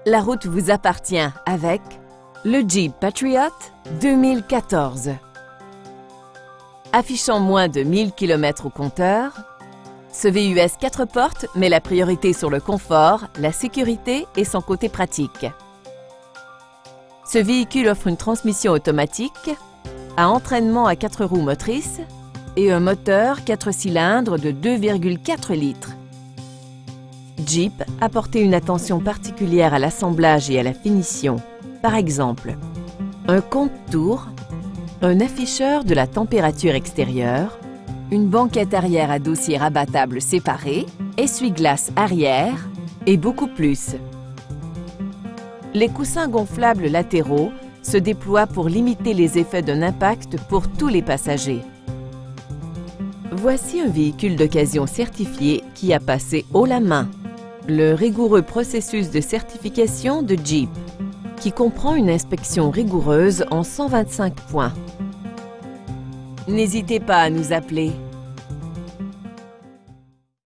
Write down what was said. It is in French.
La route vous appartient avec le Jeep Patriot 2014. Affichant moins de 1000 km au compteur, ce VUS 4 portes met la priorité sur le confort, la sécurité et son côté pratique. Ce véhicule offre une transmission automatique, à entraînement à 4 roues motrices et un moteur 4 cylindres de 2,4 litres. Jeep a porté une attention particulière à l'assemblage et à la finition. Par exemple, un compte-tours, un afficheur de la température extérieure, une banquette arrière à dossier rabattable séparé, essuie-glace arrière et beaucoup plus. Les coussins gonflables latéraux se déploient pour limiter les effets d'un impact pour tous les passagers. Voici un véhicule d'occasion certifié qui a passé haut la main le rigoureux processus de certification de Jeep, qui comprend une inspection rigoureuse en 125 points. N'hésitez pas à nous appeler.